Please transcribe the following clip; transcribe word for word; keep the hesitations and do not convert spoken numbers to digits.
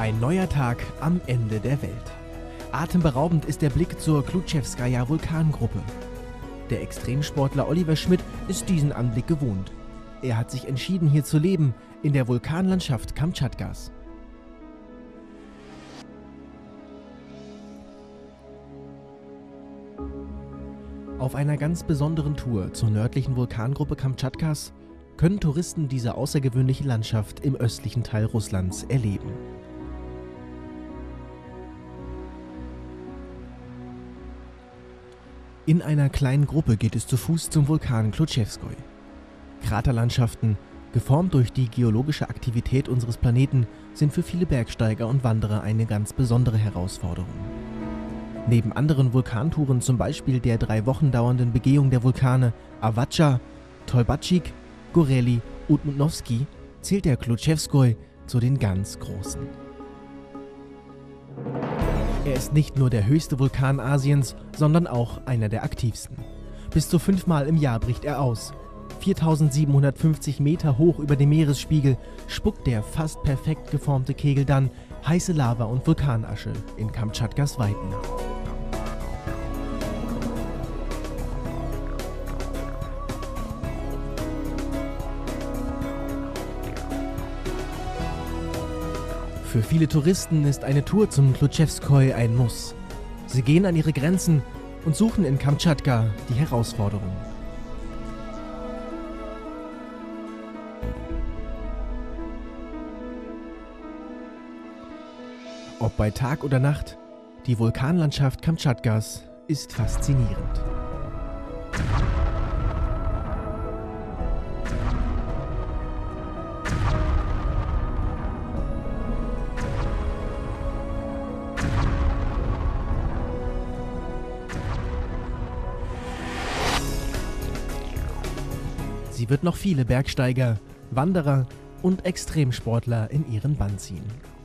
Ein neuer Tag am Ende der Welt. Atemberaubend ist der Blick zur Klutschewskaja Vulkangruppe. Der Extremsportler Oliver Schmidt ist diesen Anblick gewohnt. Er hat sich entschieden, hier zu leben, in der Vulkanlandschaft Kamtschatkas. Auf einer ganz besonderen Tour zur nördlichen Vulkangruppe Kamtschatkas können Touristen diese außergewöhnliche Landschaft im östlichen Teil Russlands erleben. In einer kleinen Gruppe geht es zu Fuß zum Vulkan Klutschewskoi. Kraterlandschaften, geformt durch die geologische Aktivität unseres Planeten, sind für viele Bergsteiger und Wanderer eine ganz besondere Herausforderung. Neben anderen Vulkantouren, zum Beispiel der drei Wochen dauernden Begehung der Vulkane Avatscha, Tolbatschik, Goreli und Mutnovski, zählt der Klutschewskoi zu den ganz Großen. Er ist nicht nur der höchste Vulkan Asiens, sondern auch einer der aktivsten. Bis zu fünfmal im Jahr bricht er aus. viertausendsiebenhundertfünfzig Meter hoch über dem Meeresspiegel spuckt der fast perfekt geformte Kegel dann heiße Lava und Vulkanasche in Kamtschatkas Weiten. Für viele Touristen ist eine Tour zum Klutschewskoi ein Muss. Sie gehen an ihre Grenzen und suchen in Kamtschatka die Herausforderung. Ob bei Tag oder Nacht, die Vulkanlandschaft Kamtschatkas ist faszinierend. Sie wird noch viele Bergsteiger, Wanderer und Extremsportler in ihren Bann ziehen.